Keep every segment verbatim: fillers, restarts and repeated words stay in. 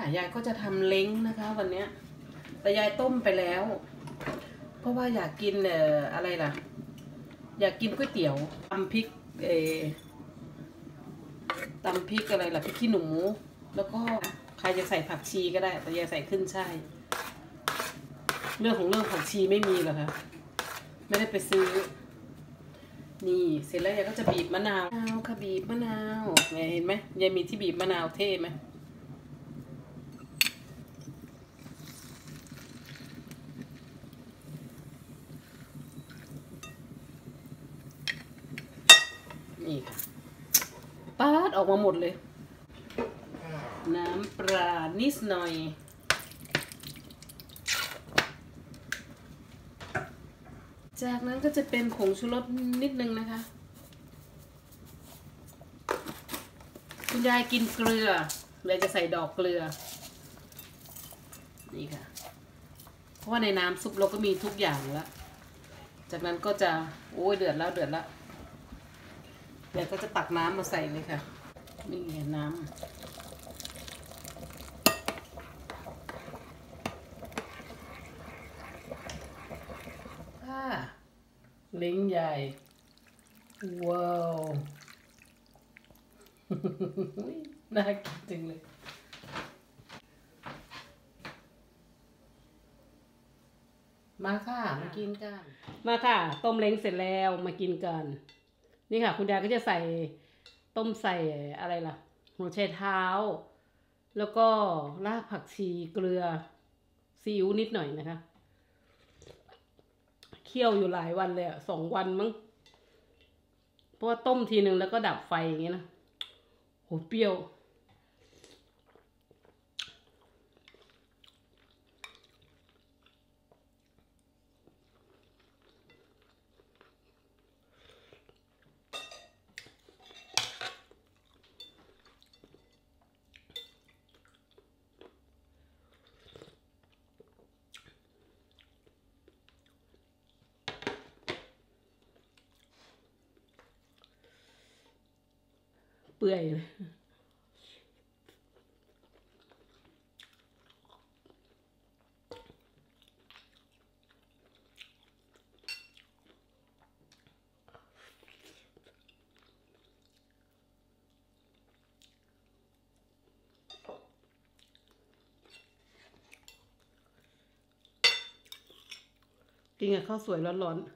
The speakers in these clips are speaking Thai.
ยายก็จะทำเล้งนะคะวันนี้แต่ยายต้มไปแล้วเพราะว่าอยากกินเอ่ออะไรล่ะอยากกินก๋วยเตี๋ยวตำพริกเอ่อตำพริกอะไรล่ะพริกขี้หนูแล้วก็ใครจะใส่ผักชีก็ได้แต่ยายใส่ขึ้นช่ายเรื่องของเรื่องผักชีไม่มีหรอกค่ะไม่ได้ไปซื้อนี่เสร็จแล้วยายก็จะบีบมะนาวมะนาวค่ะบีบมะนาวเห็นไหมยายมีที่บีบมะนาวเท่ไหมนี่ค่ะปาดออกมาหมดเลยน้ำปลานิดหน่อยจากนั้นก็จะเป็นผงชูรสนิดนึงนะคะคุณยายกินเกลือยายจะใส่ดอกเกลือนี่ค่ะเพราะว่าในน้ำซุปเราก็มีทุกอย่างแล้วจากนั้นก็จะโอ้ยเดือดแล้วเดือดแล้วเดี๋ยวก็จะตักน้ำมาใส่เลยค่ะนี่ไงน้ำเล้งใหญ่ว้าวน่ากินจริงเลยมาค่ะมากินกันมาค่ะต้มเล้งเสร็จแล้วมากินกันนี่ค่ะคุณยายก็จะใส่ต้มใส่อะไรล่ะหัวไชเท้าแล้วก็รากผักชีเกลือซีอิ๊วนิดหน่อยนะคะเคี่ยวอยู่หลายวันเลยอ่ะสองวันมั้งเพราะว่าต้มทีนึงแล้วก็ดับไฟอย่างเงี้ยนะโหเปรี้ยวเปื่อยเลยกินกับข้าวสวยร้อนๆ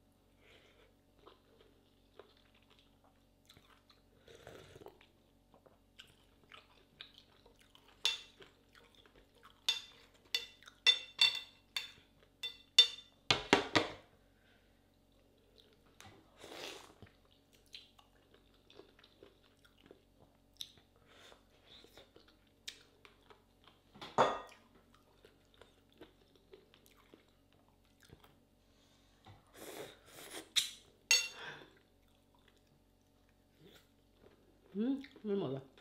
อืมไม่หมดละ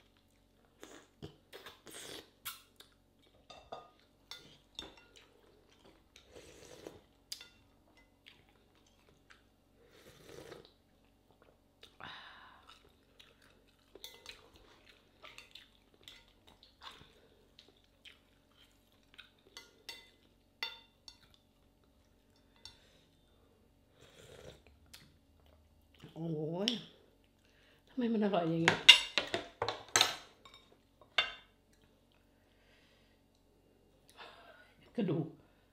โอ้ยทำไมมันอร่อยอย่างนี้กระดูก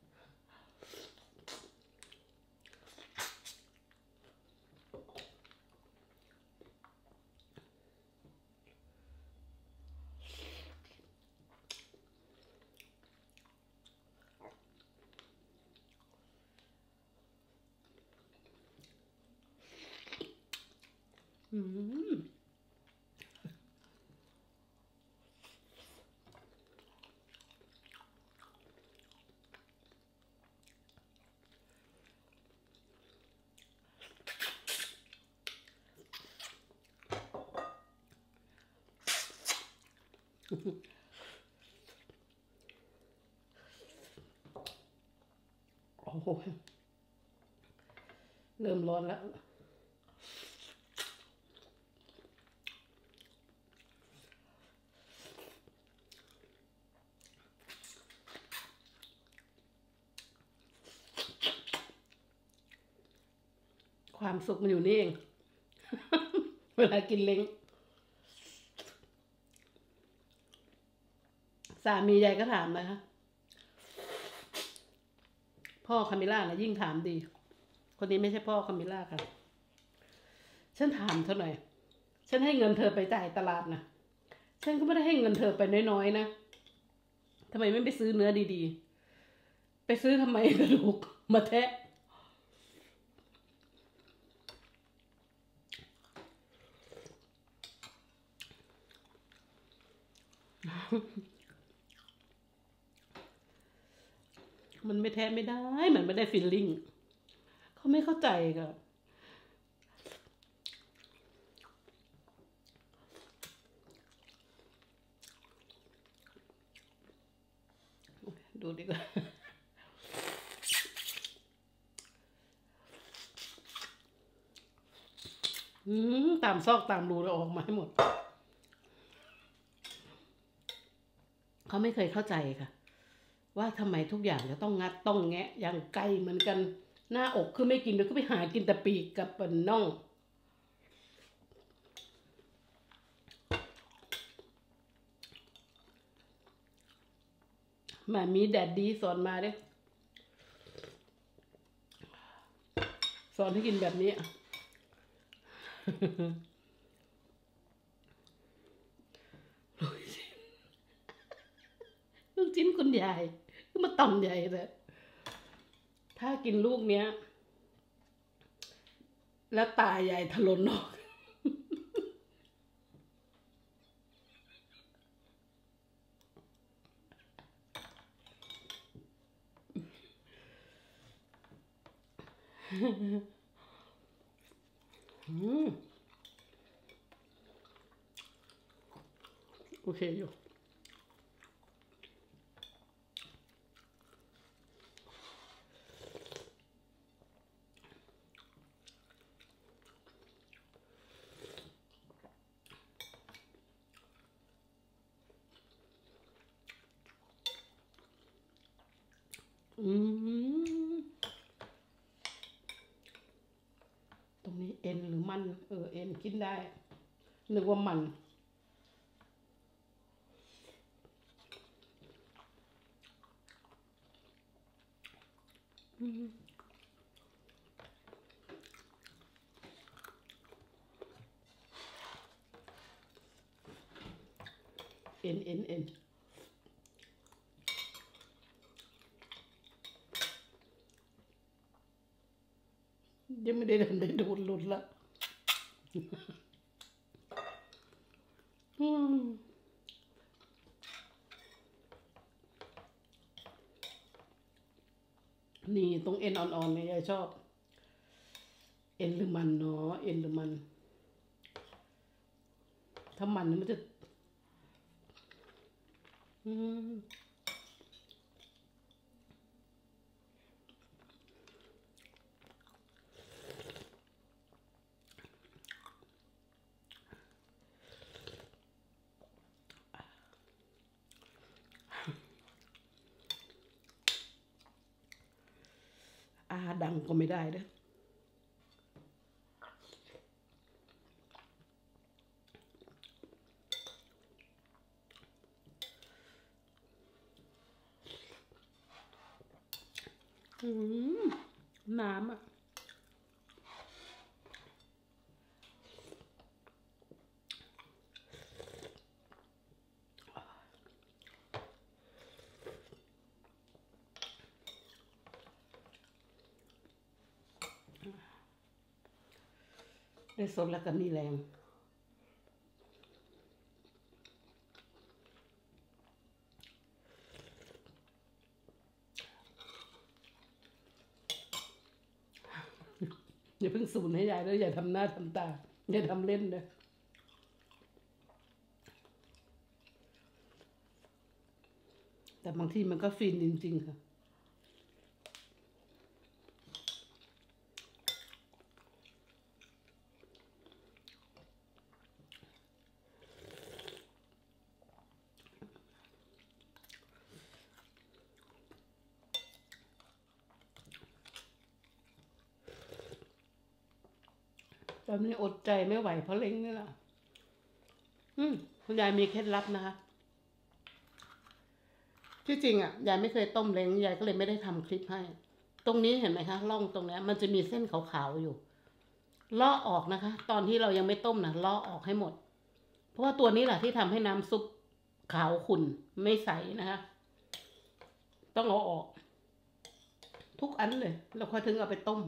อืมโอ้โหเริ่มร้อนแล้วสุขมันอยู่นี่เอง เวลากินเล้งสามียายก็ถามนะคะพ่อคามิล่านะยิ่งถามดีคนนี้ไม่ใช่พ่อคามิล่าค่ะฉันถามเธอหน่อยฉันให้เงินเธอไปจ่ายตลาดนะฉันก็ไม่ได้ให้เงินเธอไปน้อยๆนะทำไมไม่ไปซื้อเนื้อดีๆไปซื้อทำไมกระดูกมาแทะมันไม่แท้ไม่ได้มันไม่ได้ฟีลลิ่งเขาไม่เข้าใจก็ดูดีกว่าอืมตามซอกตามรูเราออกมาให้หมดเขาไม่เคยเข้าใจค่ะว่าทำไมทุกอย่างจะต้องงัดต้องแงะอย่างไก่เหมือนกันหน้าอกคือไม่กินเดี๋ยวก็ไปหากินแต่ปีกกับน่องมามีแดดดีสอนมาเด้สอนให้กินแบบนี้ลูกชิ้นคุณยายก็มาต่ำใหญ่เลยถ้ากินลูกเนี้ยแล้วตาใหญ่ถลนออกอืมโอเคอยู่อืมตรงนี้เอ็นหรือมันเออเอ็นกินได้นึกว่ามันอืมเอ็นเอ็นเอ็นยังไม่ได้เดินได้โดนหลุดละอืมนี่ตรงเอ็นอ่อนๆเนี่ยยายชอบเอ็นหรือมันเนาะเอ็นหรือมันถ้ามันมันจะอืมอาดังก็ไม่ได้เด้ออืมน้ำอ่ะได้สดแล้วก็มีแรงอย่าเพิ่งสูนให้ยายเลยอย่าทำหน้าทำตาอย่าทำเล่นเลยแต่บางทีมันก็ฟินจริงๆค่ะตอนนี้อดใจไม่ไหวเพราะเล้งนี่แหละอืมคุณยายมีเคล็ดลับนะคะที่จริงอ่ะยายไม่เคยต้มเล้งยายก็เลยไม่ได้ทำคลิปให้ ตรงนี้เห็นไหมคะร่องตรงนี้มันจะมีเส้นขาวๆอยู่ลอกออกนะคะ ตอนที่เรายังไม่ต้มนะลอกออกให้หมด เพราะว่าตัวนี้แหละที่ทำให้น้ำซุปขาวขุ่นไม่ใสนะคะ ต้องเอาออก ทุกอันเลยแล้วค่อยถึงเอาไปต้ม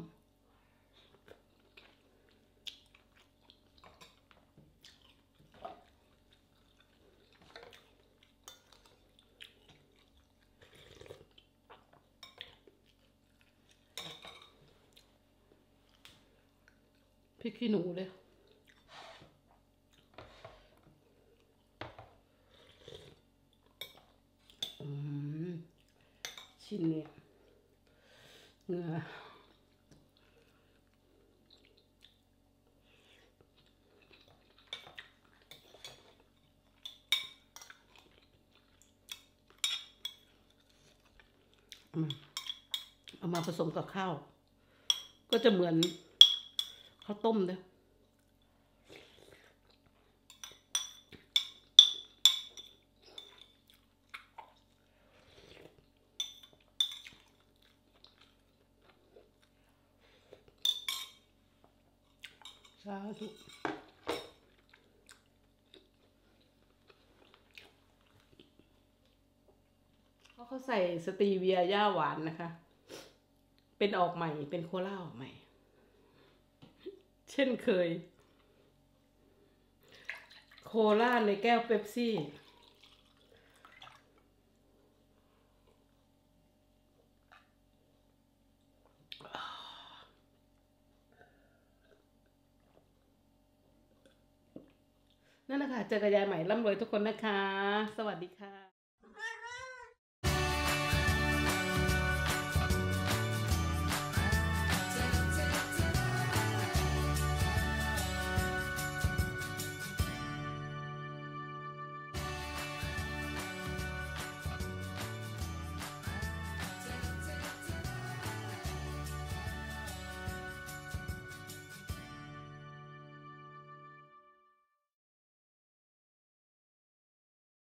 พริกขี้หนูเลยอืมชิ้นนี้เนื้อเอามาผสมกับข้าว ก็จะเหมือนข้าวต้มเลยสาธุเขาเขาใส่สตีเวียย่าหวานนะคะ เป็นออกใหม่ เป็นโคล่าออกใหม่ เช่นเคย โคล่าในแก้วเป๊ปซี่นั่นแหละค่ะเจอกันยายใหม่ร่ำรวยทุกคนนะคะ สวัสดีค่ะ